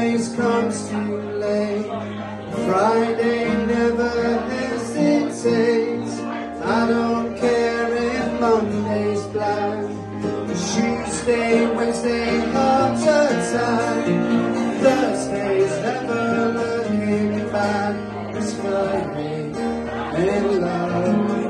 always comes too late. Friday never hesitates. I don't care if Monday's black. Tuesday, Wednesday, heart attack. Thursday's never looking back. It's Friday in love.